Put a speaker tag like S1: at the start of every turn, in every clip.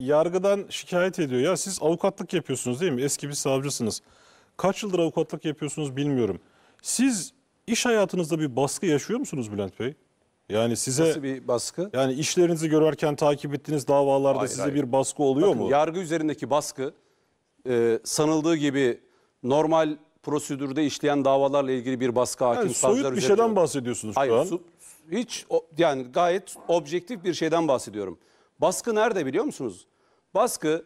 S1: yargıdan şikayet ediyor. Ya siz avukatlık yapıyorsunuz değil mi? Eski bir savcısınız. Kaç yıldır avukatlık yapıyorsunuz bilmiyorum. Siz iş hayatınızda bir baskı yaşıyor musunuz Bülent Bey? Yani size
S2: Nasıl bir baskı?
S1: yani işlerinizi görürken takip ettiğiniz davalarda
S2: Hayır,
S1: size
S2: hayır.
S1: bir baskı oluyor
S2: Bakın,
S1: mu?
S2: yargı üzerindeki baskı sanıldığı gibi normal prosedürde işleyen davalarla ilgili bir baskı hakim
S1: Yani
S2: savcılar
S1: soyut bir
S2: üzerinde
S1: şeyden
S2: yok.
S1: bahsediyorsunuz
S2: Hayır,
S1: şu an.
S2: yani gayet objektif bir şeyden bahsediyorum. Baskı nerede biliyor musunuz? Baskı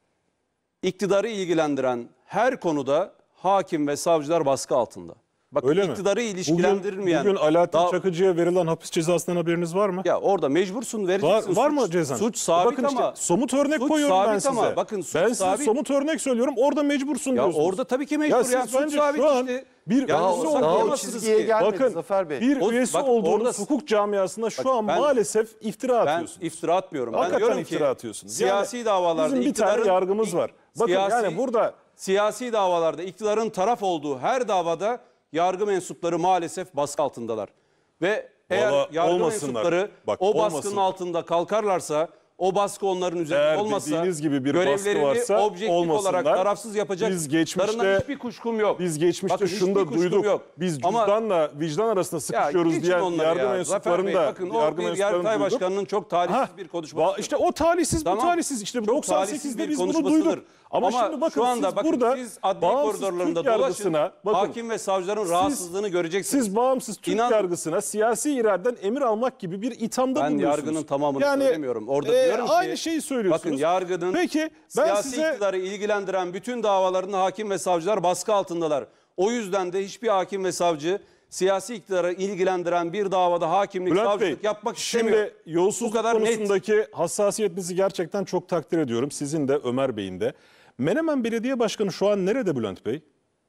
S2: iktidarı ilgilendiren her konuda hakim ve savcılar baskı altında. Bakın
S1: Öyle mi?
S2: iktidarı ilişkilendirilmeyen...
S1: Bugün Alaaddin Çakıcı'ya verilen hapis cezasından haberiniz var mı?
S2: Ya orada mecbursun vereceksin.
S1: Var mı cezan?
S2: Suç sabit
S1: bakın
S2: ama...
S1: işte, somut örnek
S2: suç
S1: koyuyorum ben
S2: sabit
S1: size.
S2: ama bakın suç
S1: ben size
S2: sabit.
S1: somut örnek söylüyorum. Orada mecbursun
S2: Ya
S1: diyorsunuz.
S2: orada tabii ki mecbur ya.
S1: siz
S2: Suç
S1: bence
S2: sabit
S1: şu an
S2: işte.
S1: bir
S2: Ya
S1: üyesi
S2: daha o
S1: olduğunuz,
S2: çizgiye
S3: gelmedi
S1: bakın,
S3: Zafer Bey.
S1: bir üyesi
S2: bak,
S1: olduğunuz
S2: orada-
S1: hukuk camiasında şu an
S2: ben-
S1: maalesef iftira
S2: Ben
S1: atıyorsunuz.
S2: iftira atmıyorum. Ben
S1: Hakikaten
S2: diyorum
S1: iftira
S2: ki
S1: atıyorsunuz.
S2: siyasi
S1: Yani
S2: davalarda
S1: bizim bir tane
S2: iktidarın-
S1: yargımız var. Bakın yani burada
S2: siyasi davalarda iktidarın taraf olduğu her davada yargı mensupları maalesef baskı altındalar. Ve eğer
S1: Valla
S2: yargı
S1: olmasınlar.
S2: mensupları
S1: Bak,
S2: o baskının
S1: olmasınlar.
S2: altında kalkarlarsa, o baskı onların üzerinde
S1: eğer
S2: olmasa,
S1: dediğiniz gibi bir baskı
S2: görevlerini
S1: varsa
S2: objektif
S1: olmasınlar.
S2: olarak tarafsız yapacaklarından
S1: Biz geçmişte
S2: hiçbir kuşkum yok.
S1: Biz geçmişte
S2: Bakın,
S1: şunu da
S2: hiçbir kuşkum
S1: duyduk.
S2: yok.
S1: Biz
S2: Ama-
S1: cüzdanla vicdan arasında sıkışıyoruz
S2: geçin
S1: diyen
S2: onları
S1: yargı
S2: ya. Zafer
S1: mensuplarını
S2: Bey,
S1: da
S2: bakın o
S1: yargı
S2: bir
S1: mensuplarını
S2: Yargıtay
S1: duyduk.
S2: Başkanı'nın çok talihsiz bir konuşması.
S1: İşte o talihsiz
S2: Tamam.
S1: bu talihsiz. İşte
S2: Çok talihsiz
S1: 98'de
S2: bir
S1: biz bunu
S2: konuşmasıdır.
S1: duyduk. Ama şimdi bakın
S2: şu anda
S1: siz
S2: bakın,
S1: burada
S2: siz adliye
S1: bağımsız
S2: koridorlarında
S1: Türk
S2: dolaşın,
S1: yargısına bakın,
S2: hakim ve savcıların rahatsızlığını göreceksiniz.
S1: siz bağımsız Türk
S2: İnan-
S1: yargısına siyasi iradeden emir almak gibi bir ithamda
S2: Ben
S1: bulunuyorsunuz.
S2: yargının tamamını söylemiyorum. Orada diyorum ki,
S1: aynı şeyi söylüyorsunuz.
S2: Bakın yargının
S1: Peki ben
S2: siyasi
S1: size
S2: iktidarı ilgilendiren bütün davalarında hakim ve savcılar baskı altındalar. O yüzden de hiçbir hakim ve savcı siyasi iktidarı ilgilendiren bir davada hakimlik,
S1: Bülent
S2: savcılık
S1: Bey,
S2: yapmak istemiyor.
S1: şimdi yolsuzluk
S2: Bu kadar net.
S1: konusundaki hassasiyetinizi gerçekten çok takdir ediyorum. Sizin de Ömer Bey'in de. Menemen Belediye Başkanı şu an nerede Bülent Bey?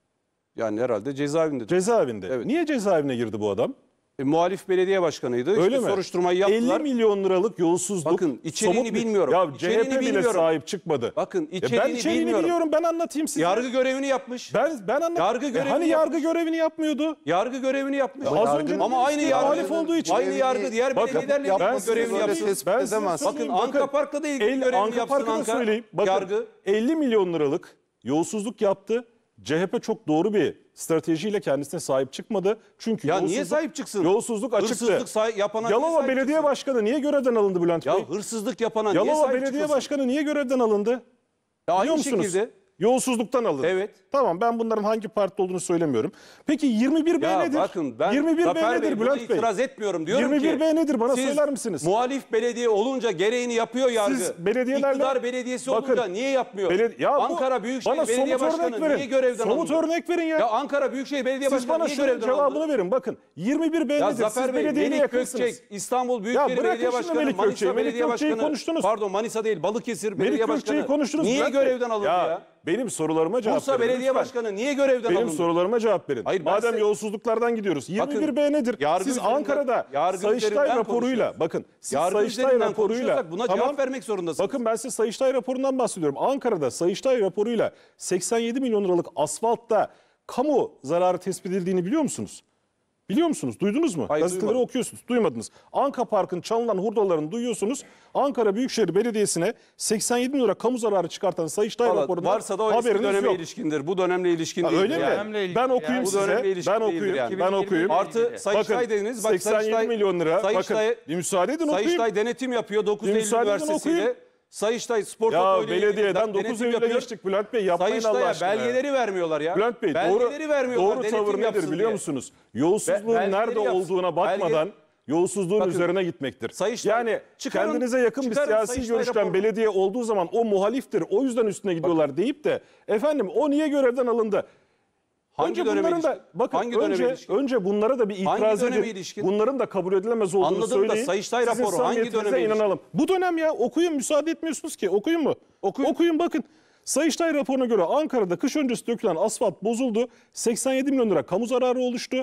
S2: Yani herhalde cezaevinde.
S1: Cezaevinde.
S2: Evet.
S1: Niye cezaevine girdi bu adam?
S2: Muhalif belediye başkanıydı.
S1: Öyle
S2: İşte
S1: mi?
S2: soruşturmayı yaptılar.
S1: 50 milyon liralık yolsuzluk.
S2: Bakın, içeriğini
S1: somut bir-
S2: bilmiyorum.
S1: Ya
S2: İçeriğini
S1: CHP bile
S2: bilmiyorum.
S1: sahip çıkmadı.
S2: Bakın,
S1: ben
S2: içeriğini
S1: içeriğini
S2: bilmiyorum.
S1: biliyorum, ben anlatayım size.
S2: Yargı görevini yapmış.
S1: Ben anlatayım.
S2: Yargı görevini
S1: hani yargı
S2: yapmış.
S1: görevini yapmıyordu?
S2: Yargı görevini yapmış.
S1: Az önce
S2: ama aynı
S1: dediniz ki
S2: yargı
S1: muhalif olduğu için.
S2: aynı yargı diğer
S1: Bakın,
S2: belediyelerle
S1: ben
S2: ilgili
S1: size
S2: görevini
S3: böyle
S2: yapsın.
S3: tespit
S1: Ben size
S3: edemez.
S1: söyleyeyim,
S2: Bakın Anka Park'la da ilgili görevini
S1: Anka
S2: yapsın
S1: Park'ı da
S2: Anka.
S1: söyleyeyim. Bakın,
S2: Yargı.
S1: 50 milyon liralık yolsuzluk yaptı. CHP çok doğru bir stratejiyle kendisine sahip çıkmadı. Çünkü
S2: Ya niye sahip çıksın?
S1: Yolsuzluk açıktı.
S2: Hırsızlık yapana niye
S1: Yalova
S2: sahip
S1: Belediye
S2: çıksın?
S1: Başkanı niye görevden alındı Bülent Bey?
S2: Ya hırsızlık yapana niye
S1: Yalova
S2: sahip
S1: Belediye
S2: çıkıyorsun?
S1: Başkanı niye görevden alındı?
S2: Ya
S1: Biliyor
S2: aynı
S1: musunuz?
S2: şekilde.
S1: Yolsuzluktan alındı.
S2: Evet.
S1: Tamam, ben bunların hangi partide olduğunu söylemiyorum. Peki 21B
S2: Ya
S1: nedir?
S2: bakın ben
S1: 21B
S2: Zafer Bey,
S1: nedir
S2: buna
S1: Bülent Bey?
S2: itiraz etmiyorum. Diyorum
S1: 21B
S2: ki
S1: nedir? Bana
S2: siz
S1: söyler misiniz?
S2: muhalif belediye olunca gereğini yapıyor yargı.
S1: Siz belediyelerle-
S2: İktidar belediyesi
S1: Bakın,
S2: olunca niye yapmıyor?
S1: Ya bu-
S2: Ankara Büyükşehir
S1: bana
S2: Belediye
S1: somut örnek
S2: Başkanı
S1: verin.
S2: niye görevden
S1: Somut
S2: alındı?
S1: örnek verin ya.
S2: Ya Ankara Büyükşehir Belediye
S1: Siz
S2: Başkanı
S1: bana
S2: niye
S1: şunun
S2: görevden
S1: cevabını
S2: alındı?
S1: verin. Bakın 21B
S2: Ya
S1: nedir?
S2: Zafer
S1: Siz
S2: Bey,
S1: belediyeyle
S2: Melik
S1: yakınsınız.
S2: Gökçek, İstanbul
S1: Ya
S2: Büyükşehir
S1: bırakın
S2: Belediye
S1: şimdi
S2: Başkanı,
S1: Melik Gökçek'i.
S2: Manisa
S1: Melik
S2: Belediye
S1: Gökçek'i
S2: Başkanı,
S1: konuştunuz.
S2: pardon Manisa değil Balıkesir
S1: Melik
S2: Belediye
S1: Gökçek'i
S2: Başkanı
S1: konuştunuz.
S2: niye
S1: Bülent Bey.
S2: görevden alındı ya?
S1: Benim sorularıma cevap
S2: Bursa
S1: verin.
S2: Belediye
S1: lütfen.
S2: Başkanı niye görevden
S1: Benim
S2: alındı?
S1: sorularıma cevap verin.
S2: Hayır, ben
S1: Madem
S2: size-
S1: yolsuzluklardan gidiyoruz. 21B
S2: Bakın,
S1: nedir?
S2: yargı
S1: Siz
S2: üzerinden-
S1: Ankara'da
S2: yargı
S1: Sayıştay
S2: üzerinden
S1: raporuyla,
S2: konuşuyoruz.
S1: bakın siz
S2: Yargı
S1: Sayıştay
S2: üzerinden
S1: raporuyla,
S2: konuşuyorsak buna cevap vermek zorundasınız.
S1: Bakın ben size Sayıştay raporundan bahsediyorum. Ankara'da Sayıştay raporuyla 87 milyon liralık asfaltta kamu zararı tespit edildiğini biliyor musunuz? Biliyor musunuz? Duydunuz mu?
S2: Hayır,
S1: Gazeteleri
S2: duymadım.
S1: okuyorsunuz. Duymadınız. Anka Park'ın çalınan hurdalarını duyuyorsunuz. Ankara Büyükşehir Belediyesi'ne 87 milyon lira kamu zararı çıkartan Sayıştay
S2: Vallahi
S1: raporundan
S2: varsa da o eski
S1: haberiniz
S2: döneme
S1: yok.
S2: ilişkindir. Bu dönemle ilişkin
S1: Ha,
S2: değil.
S1: öyle mi?
S4: Dönemle ilgili
S1: Ben
S4: ya.
S1: okuyayım
S2: Bu
S1: size.
S2: dönemle ilişkin
S1: Ben
S2: değildir
S1: okuyayım.
S2: yani.
S1: Ben okuyayım.
S2: Artı Sayıştay dediniz. Bak
S1: 87 milyon lira.
S2: Sayıştay,
S1: Bakın bir müsaade edin okuyayım.
S2: Sayıştay denetim yapıyor 9
S1: Bir
S2: Eylül
S1: müsaade edin
S2: Üniversitesi'yle.
S1: okuyayım.
S2: Sayıştay Spor
S1: Ya
S2: Topu ile ilgili
S1: belediyeden 9
S2: denetim
S1: Eylül'e
S2: yapıyor.
S1: geçtik Bülent Bey, yapmayın Allah
S2: Sayıştay'a
S1: aşkına.
S2: belgeleri vermiyorlar ya.
S1: Bülent Bey
S2: belgeleri vermiyorlar.
S1: doğru
S2: denetim
S1: tavır nedir
S2: yapsın
S1: biliyor
S2: diye.
S1: musunuz? Yolsuzluğun
S2: Belgeleri
S1: nerede
S2: yapsın.
S1: olduğuna bakmadan yolsuzluğun
S2: Bakın,
S1: üzerine gitmektir.
S2: Sayıştay-
S1: Yani
S2: çıkarın-
S1: kendinize yakın bir
S2: çıkarın
S1: siyasi
S2: Sayıştay
S1: görüşten
S2: raporunu.
S1: belediye olduğu zaman o muhaliftir, o yüzden üstüne gidiyorlar deyip de efendim o niye görevden alındı?
S2: Hangi
S1: Önce
S2: döneme
S1: bunların da
S2: ilişkin?
S1: bakın
S2: Hangi döneme ilişkin?
S1: önce bunlara da bir itiraz
S2: döneme
S1: edin.
S2: ilişkin?
S1: Bunların da kabul edilemez olduğunu
S2: Anladım da
S1: söyleyin.
S2: Sayıştay
S1: Sizin
S2: raporu hangi
S1: samimiyetinize
S2: döneme ilişkin?
S1: inanalım. Bu dönem ya, okuyun, müsaade etmiyorsunuz ki. Okuyun mu? Okuyun bakın. Sayıştay raporuna göre Ankara'da kış öncesi dökülen asfalt bozuldu. 87 milyon lira kamu zararı oluştu.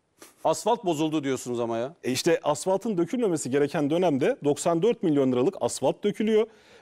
S2: Asfalt bozuldu diyorsunuz ama ya.
S1: İşte asfaltın dökülmemesi gereken dönemde 94 milyon liralık asfalt dökülüyor.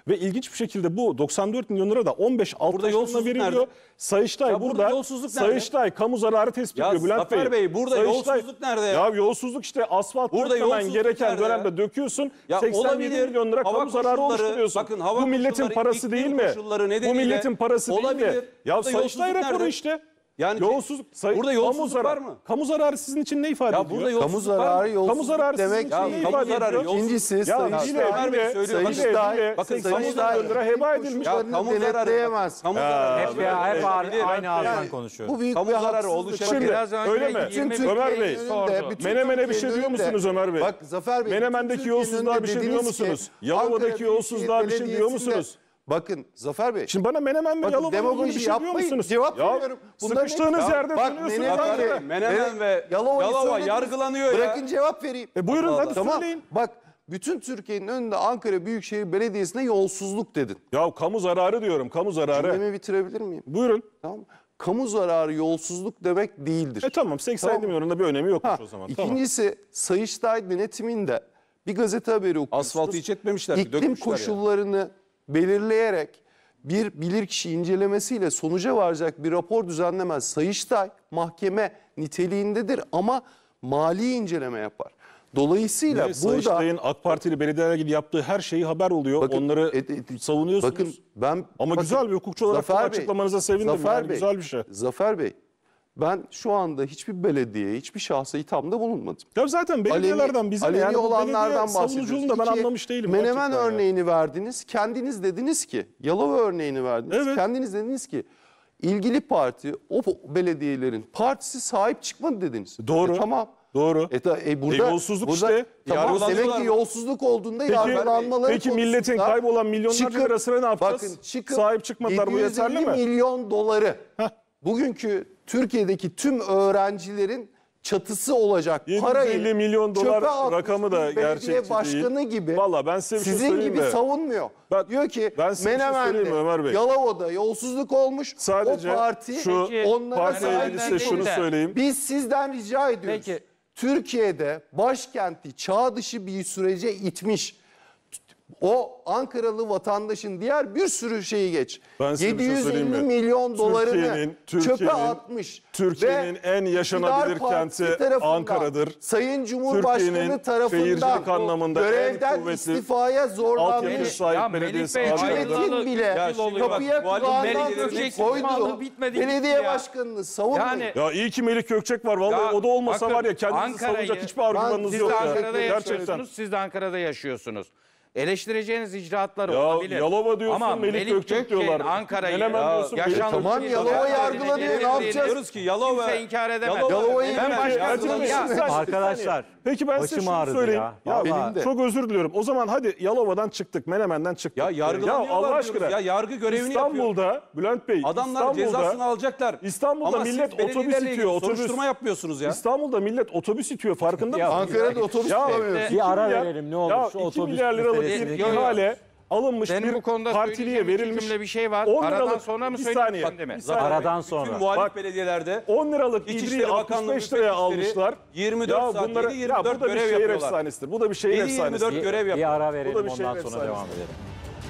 S1: Ve ilginç bir şekilde bu 94 milyon lira da 15 alt
S2: Burada
S1: taşlarına
S2: yolsuzluk
S1: veriliyor.
S2: nerede?
S1: Sayıştay
S2: Ya burada
S1: burada
S2: yolsuzluk nerede?
S1: Sayıştay kamu zararı tespit
S2: Ya
S1: ediyor Bülent
S2: Zafer Bey, burada yolsuzluk nerede ya?
S1: Ya yolsuzluk işte asfalt
S2: Burada
S1: dökmemen
S2: yolsuzluk
S1: gereken
S2: nerede ya?
S1: dönemde döküyorsun.
S2: Ya
S1: 87
S2: olabilir.
S1: milyon lira
S2: Hava
S1: kamu zararı
S2: koşulları,
S1: oluşturuyorsun.
S2: bakın hava
S1: Bu milletin
S2: koşulları,
S1: parası
S2: iklim
S1: değil mi?
S2: koşulları
S1: Bu
S2: nedeniyle
S1: milletin parası değil mi?
S2: olabilir.
S1: Ya
S2: Burada
S1: Sayıştay
S2: yolsuzluk
S1: raporu
S2: nerede?
S1: işte.
S2: Yani
S1: Yolsuzluk,
S2: burada yolsuzluk
S1: kamu
S2: var
S1: zararı,
S2: mı?
S1: Kamu zararı sizin için ne ifade
S2: Ya
S1: ediyor?
S2: burada
S3: Kamu
S2: yolsuzluk var
S3: zararı
S2: mı?
S1: Kamu
S3: yolsuzluk
S1: zararı
S3: demek
S1: sizin için
S3: değil.
S1: ne
S2: kamu
S1: ifade
S2: zararı,
S1: ediyor?
S2: yolsuzluk.
S3: İkincisi
S1: Ya
S2: Ömer Bey söylüyor.
S1: bakın
S2: kamu
S1: kamu
S2: zararı.
S1: zararı heba edilmiş.
S2: Ya kamu zararı.
S3: denetleyemez.
S2: Kamu zararı.
S4: Hep aynı ağızdan
S3: Yani
S4: konuşuyoruz.
S3: bu büyük
S2: Kamu
S3: bir
S2: zararı
S3: haksızlık.
S2: oluşacak.
S3: Bakın,
S4: Biraz önce
S1: öyle mi?
S3: bütün
S4: Ömer
S3: Türkiye'nin
S1: Bey,
S3: önünde, bütün
S1: Menemen'e bir şey
S3: Türkiye'nin
S1: diyor
S3: önünde-
S1: musunuz Ömer Bey?
S3: Bak Zafer Bey.
S1: Menemen'deki
S3: bütün Türkiye'nin
S1: yolsuzluğa bir
S3: önünde
S1: şey diyor
S3: dediniz ki,
S1: musunuz?
S3: Ankara
S1: Yalova'daki
S3: Büyükşehir
S1: yolsuzluğa bir şey diyor
S3: Belediyesi'nde-
S1: musunuz?
S3: Bakın Zafer Bey.
S1: Şimdi bana Menemen ve
S3: Bakın,
S1: Yalova'yla ilgili bir
S3: demagoji
S1: şey diyor
S3: yapmayın,
S1: musunuz?
S3: cevap
S1: Ya,
S3: veriyorum. Bunların
S1: sıkıştığınız
S3: hepsi-
S1: yerde
S3: Bak,
S1: dönüyorsunuz.
S3: Menemen
S1: Zafer Bey.
S2: Menemen ve
S3: Yalova'yı
S2: Yalova
S3: söylediniz.
S2: yargılanıyor ya.
S3: Bırakın cevap vereyim.
S1: Buyurun
S2: Allah
S1: hadi
S2: Allah.
S3: Tamam.
S1: söyleyin.
S3: Bak bütün Türkiye'nin önünde Ankara Büyükşehir Belediyesi'ne yolsuzluk dedin.
S1: Ya kamu zararı diyorum, kamu zararı.
S3: Cümlemi bitirebilir miyim?
S1: Buyurun.
S3: Tamam. Kamu zararı yolsuzluk demek değildir.
S1: Tamam 87
S3: Tamam.
S1: milyonun da bir önemi yokmuş
S3: Ha,
S1: o zaman. Tamam.
S3: İkincisi Sayıştay denetiminde bir gazete haberi okuyorsunuz.
S2: Asfaltı hiç etmemişler ki,
S3: İklim
S2: dökmüşler ya.
S3: koşullarını belirleyerek bir bilirkişi incelemesiyle sonuca varacak bir rapor düzenlemez. Sayıştay mahkeme niteliğindedir ama mali inceleme yapar. Dolayısıyla burada
S1: Sayıştay'ın AK Partili belediyelerle ilgili yaptığı her şeyi haber oluyor.
S3: Bakın,
S1: Onları savunuyorsunuz.
S3: bakın ben
S1: Ama
S3: bakın,
S1: güzel bir hukukçu olarak
S3: Zafer
S1: bunu
S3: Bey,
S1: açıklamanıza sevindim.
S3: Zafer
S1: Yani
S3: Bey,
S1: güzel bir şey.
S3: Zafer Bey, ben şu anda hiçbir belediyeye, hiçbir şahsa ithamda bulunmadım.
S1: Ya zaten belediyelerden bize ne?
S3: aleni
S1: Yani bu
S3: olanlardan
S1: belediye
S3: bahsediyoruz.
S1: savunuculuğunu da ben
S3: İki,
S1: anlamış değilim.
S3: Menemen
S1: gerçekten ya.
S3: örneğini verdiniz. Kendiniz dediniz ki, Yalova örneğini verdiniz.
S1: Evet.
S3: Kendiniz dediniz ki, ilgili parti, o belediyelerin partisi sahip çıkmadı dediniz.
S1: Doğru.
S3: Tamam.
S1: Doğru.
S3: Burada
S1: yolsuzluk
S3: burada,
S1: işte.
S3: Tamam,
S2: Yargılanıyorlar
S3: demek ki
S2: mı?
S3: yolsuzluk olduğunda yargılanmaları
S1: Peki milletin
S3: konusunda
S1: kaybolan milyonlarca
S3: çıkıp-
S1: lirasına ne yapacağız?
S3: Bakın çıkıp
S1: Sahip çıkmadılar, bu yeterli
S3: 750
S1: mi?
S3: milyon doları bugünkü Türkiye'deki tüm öğrencilerin çatısı olacak
S1: 750
S3: parayı
S1: milyon dolar
S3: çöpe atmış
S1: rakamı da
S3: bir belediye
S1: gerçekçi
S3: başkanı
S1: değil.
S3: gibi
S1: Vallahi ben size bir şey
S3: sizin
S1: söyleyeyim
S3: gibi
S1: de.
S3: savunmuyor.
S1: Ben-
S3: Diyor ki
S1: ben size bir şey söyleyeyim mi Ömer
S3: Menemen'de,
S1: Bey?
S3: Yalova'da yolsuzluk olmuş.
S1: Sadece
S3: o parti
S1: şu
S3: onlara
S1: partiyle
S3: sahip
S1: ilgili size şunu
S3: çıkmadı.
S1: söyleyeyim.
S3: Biz sizden rica ediyoruz.
S4: Peki.
S3: Türkiye'de başkenti çağ dışı bir sürece itmiş. O Ankaralı vatandaşın diğer bir sürü şeyi geç.
S1: Ben size bir şey
S3: 750
S1: söyleyeyim mi?
S3: milyon dolarını çöpe atmış.
S1: Türkiye'nin
S3: Ve
S1: en yaşanabilir
S3: iktidar partisi
S1: kenti
S3: tarafından,
S1: Ankara'dır.
S3: Sayın Cumhurbaşkanı
S1: Türkiye'nin
S3: tarafından
S1: şehircilik anlamında en
S3: görevden
S1: kuvvetli
S3: istifaya
S1: altyapı
S3: zorlanmış.
S1: sahip
S4: Ya
S1: belediyesi
S4: Melih Bey,
S1: Ankara'dır.
S4: hayırlı-
S3: Hükümetin bile
S2: Ya şimdi bak,
S3: kapıya
S2: bu halde
S3: kulağından
S2: belediyelerin
S3: koyduğu
S4: bitmedi
S3: belediye
S4: gitti ya.
S3: başkanını savunmayın.
S4: Yani
S1: Ya iyi ki Melih Gökçek var. Vallahi
S4: Ya
S1: o da olmasa
S4: bakın,
S1: var ya kendinizi
S4: Ankara'yı-
S1: savunacak hiçbir argümanınız
S4: siz
S1: yok
S4: de
S1: ya.
S4: Ankara'da
S1: Gerçekten.
S4: yaşıyorsunuz. Siz de Ankara'da yaşıyorsunuz. Eleştireceğiniz icraatlar
S1: Ya
S4: olabilir.
S1: Yalova diyorsun,
S4: ama
S1: Melih Gökçek diyorlar.
S4: Ankara'yı
S1: Menemen diyorsun, Melih
S4: yaşanmış
S3: Tamam,
S4: bir
S3: Yalova
S4: dönem
S3: yargılanıyor,
S4: dediğini
S3: ne yapacağız?
S2: Diyoruz ki Yalova.
S4: Kimse inkar edemez.
S3: Yalova'yı
S4: Ben
S3: Peki,
S4: başkasının
S3: Ertuğrul
S4: ya.
S3: Bey,
S5: Arkadaşlar,
S1: Peki ben size
S5: başım
S1: şunu
S5: ağrıdı
S1: söyleyeyim.
S5: ya.
S3: Benim
S5: Vallahi.
S3: de.
S1: Çok özür diliyorum. O zaman hadi Yalova'dan çıktık, Menemen'den çıktık.
S2: Ya yargılanıyorlar
S1: Allah
S2: diyoruz.
S1: aşkına.
S2: Ya yargı görevini yapıyor.
S1: İstanbul'da Bülent Bey,
S2: Adamlar cezasını alacaklar.
S1: İstanbul'da
S2: Ama
S1: millet
S2: siz
S1: otobüs
S2: belediyelerle
S1: itiyor,
S2: ilgili
S1: otobüs.
S2: soruşturma yapmıyorsunuz ya.
S1: İstanbul'da millet otobüs itiyor, farkında mısınız?
S3: Ankara'da otobüs bulamıyoruz.
S5: Bir ara verelim, ne olursa
S1: 2
S5: otobüs
S1: milyar liralık
S5: meselesini
S1: bir
S4: Yok, yok.
S1: ihale alınmış
S4: Benim
S1: bir
S4: bu konuda
S1: partiliye
S4: söyleyeceğim iki
S1: verilmiş.
S4: cümle bir şey var.
S1: 10
S4: Aradan
S1: liralık-
S4: sonra mı
S1: bir
S4: söyleyeyim
S1: saniye,
S4: şimdi mi?
S1: bir saniye.
S5: Aradan
S2: Bütün
S5: sonra.
S2: muhalif
S1: Bak,
S2: belediyelerde
S1: 10 liralık
S2: İçişleri
S1: İdri'yi
S2: Bakanlığı
S1: 65 liraya
S2: müfettişleri
S1: almışlar.
S2: 24 saat,
S1: bunlara,
S2: 7-24
S1: bu da bir
S2: görev
S1: şehir
S2: yapıyorlar.
S1: efsanesidir. Bu da bir şehir
S2: 7-24
S1: efsanesidir.
S2: görev
S5: Bir
S2: yapıyor.
S5: ara
S1: Bu da
S5: verelim
S1: bir
S5: ondan
S1: şey
S5: sonra
S1: efsanesi.
S5: devam edelim.